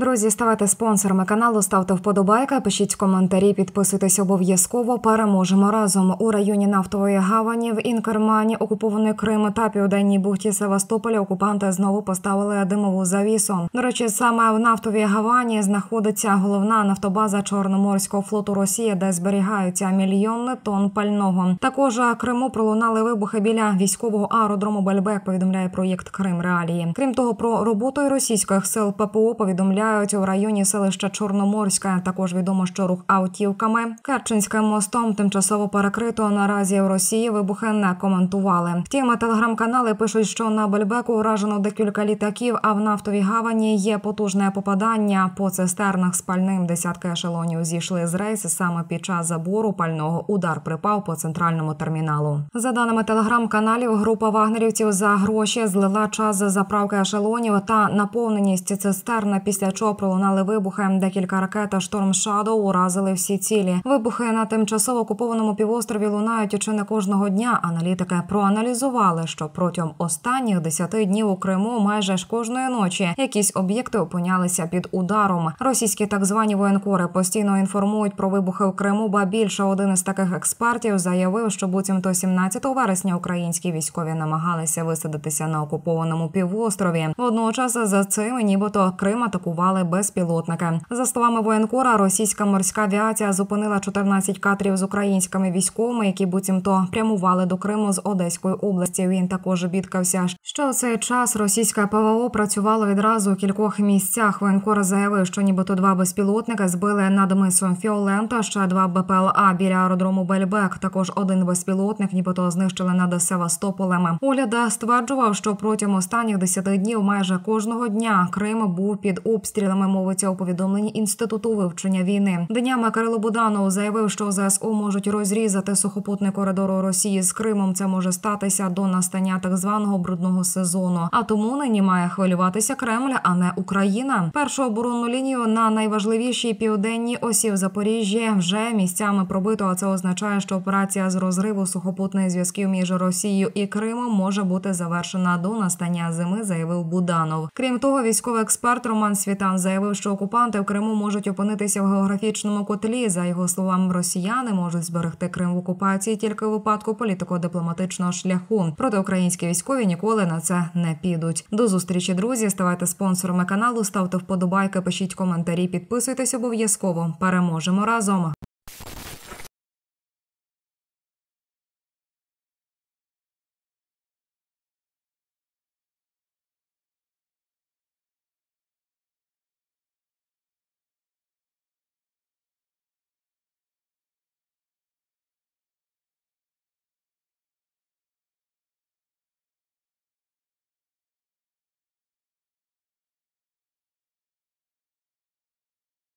Друзі, ставайте спонсорами каналу, ставте вподобайки, пишіть коментарі, підписуйтесь обов'язково. Переможемо разом. У районі Нафтової гавані в Інкермані, окупований Крим та Південній бухті Севастополя окупанти знову поставили димову завісу. До речі, саме в Нафтовій гавані знаходиться головна нафтобаза Чорноморського флоту Росії, де зберігаються мільйони тонн пального. Також в Криму пролунали вибухи біля військового аеродрому Бельбек, повідомляє проєкт Крим Реалії. Крім того, про роботу російських сил ППО повідомляють у районі селища Чорноморське. Також відомо, що рух автівками Керченським мостом тимчасово перекрито. Наразі в Росії вибухи не коментували. Втім, телеграм-канали пишуть, що на Бельбеку уражено декілька літаків, а в Нафтовій гавані є потужне попадання по цистернах з пальним. Десятки ешелонів зійшли з рейсу саме під час забору пального. Удар припав по центральному терміналу. За даними телеграм-каналів, група вагнерівців за гроші злила час заправки ешелонів та наповненість цистерн, після чого пролунали вибухи. Декілька ракет Storm Shadow уразили всі цілі. Вибухи на тимчасово окупованому півострові лунають чи не кожного дня. Аналітики проаналізували, що протягом останніх 10 днів у Криму майже ж кожної ночі якісь об'єкти опинялися під ударом. Російські так звані воєнкори постійно інформують про вибухи у Криму, ба більше один із таких експертів заявив, що буцімто 17 вересня українські військові намагалися висадитися на окупованому півострові. Водночас за цим нібито Крим атакували безпілотники. За словами воєнкора, російська морська авіація зупинила 14 катерів з українськими військовими, які буцімто прямували до Криму з Одеської області. Він також бідкався, що у цей час російське ПВО працювало відразу у кількох місцях. Воєнкор заявив, що нібито 2 безпілотники збили над мисом Фіолента, ще 2 БПЛА біля аеродрому Бельбек. Також 1 безпілотник нібито знищили над Севастополем. Огляд стверджував, що протягом останніх 10 днів майже кожного дня Крим був під обстрілами, мовиться у повідомленні Інституту вивчення війни. Днями Кирило Буданов заявив, що ЗСУ можуть розрізати сухопутний коридор у Росії з Кримом. Це може статися до настання так званого брудного сезону. А тому нині має хвилюватися Кремль, а не Україна. Першу оборонну лінію на найважливішій південній осі в Запоріжжі вже місцями пробито, а це означає, що операція з розриву сухопутних зв'язків між Росією і Кримом може бути завершена до настання зими, заявив Буданов. Крім того, військовий експерт Роман Світан заявив, що окупанти в Криму можуть опинитися в географічному котлі. За його словами, росіяни можуть зберегти Крим в окупації тільки у випадку політико-дипломатичного шляху. Проте українські військові ніколи на це не підуть. До зустрічі, друзі. Ставайте спонсорами каналу, ставте вподобайки, пишіть коментарі, підписуйтесь обов'язково. Переможемо разом!